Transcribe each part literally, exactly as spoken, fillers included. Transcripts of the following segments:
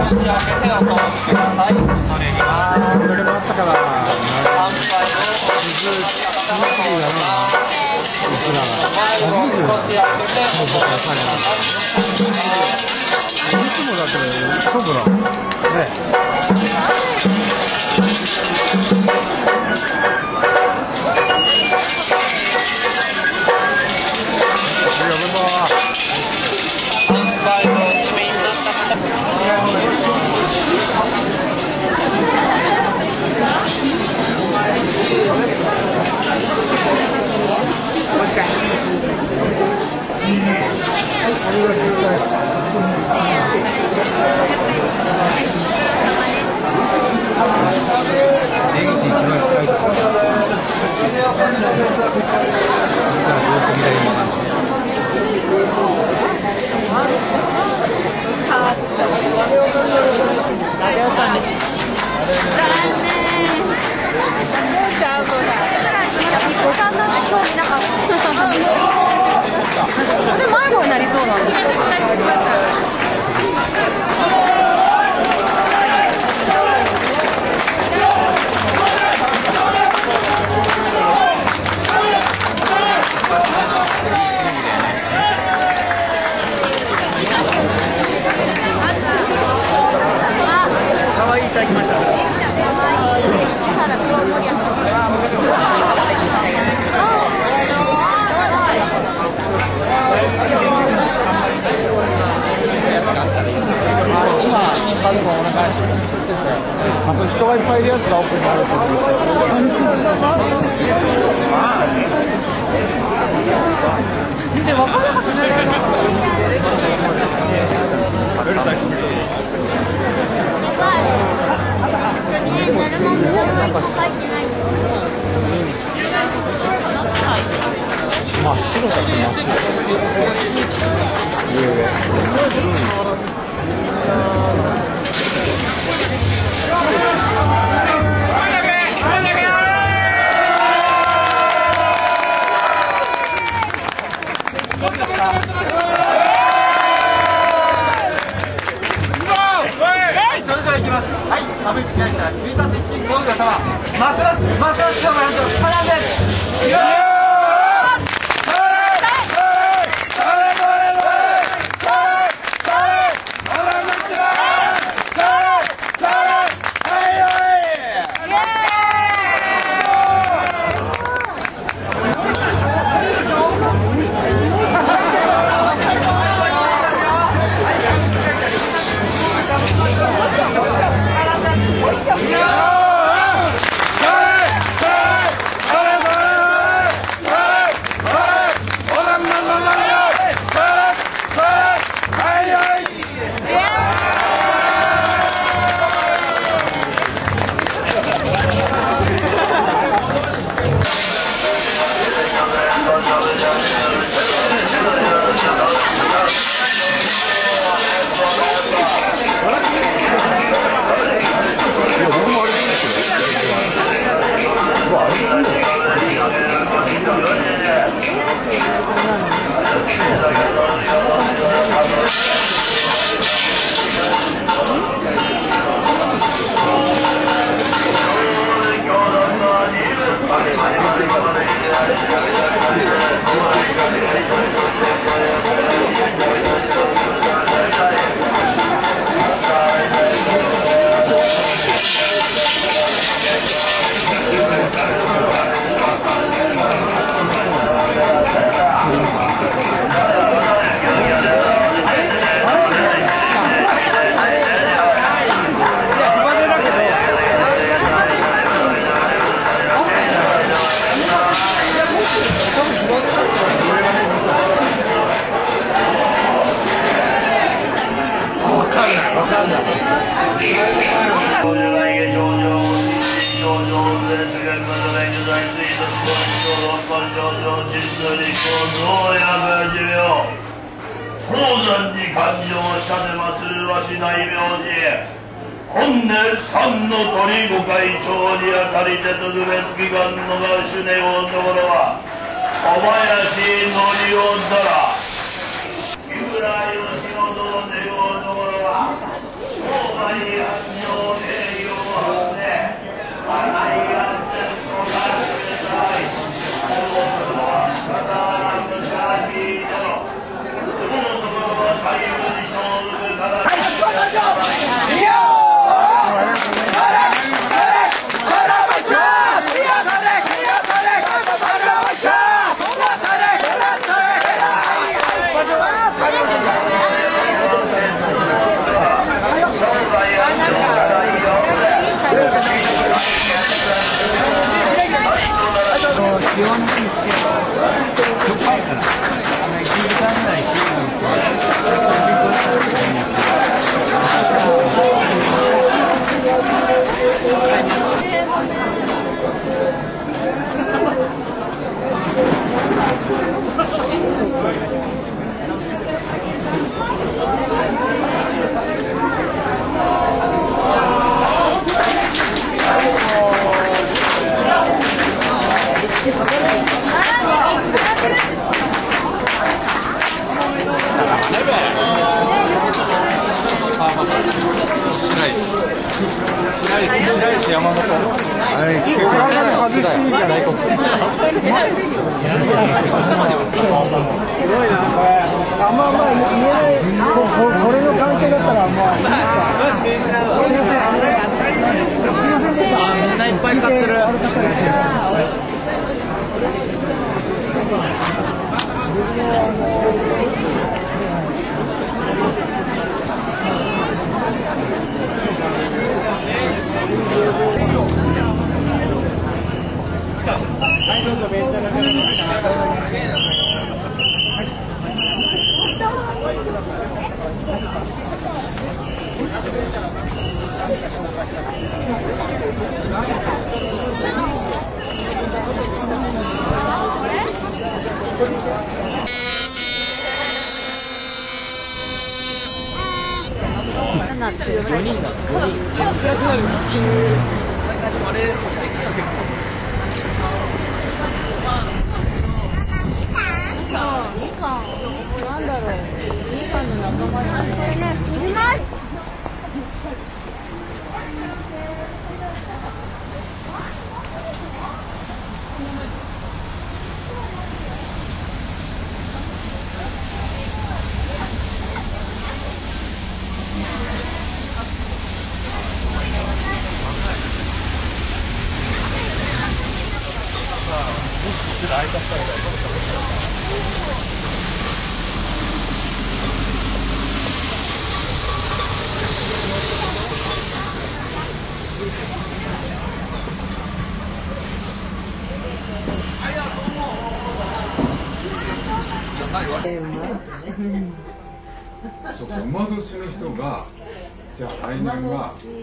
口開けてお通しください。恐れ入ります。これだけ回ったから。乾杯を水水切りだな。いくらが。最後少し開けてお通しください。いつもだって勝負だ。ね。人がいっぱいいるやつが奥にあると思う。見て分からなかったね。食べる最初。真っ白だし真っ株式会社クイタテッキングオーガ様ますますますます頑張らんとかなんで鉱山に勘定したで祭るわし大名寺本年三の鳥御会長にあたりて特別祈願のが主ねおところは小林則夫だら木村義乃殿でおところはそうか、馬年の人がじゃあ来年はも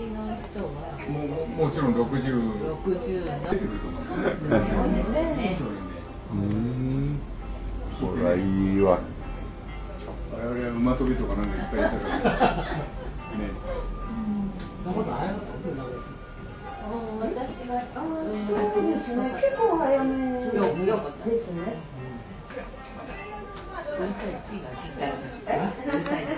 うもちろんろくじゅう出てくると思うんですね。 うん。 これはいいわ。 我々は馬跳びとかなんかいっぱいやってるわけね。 私がそうですね、結構早めですね。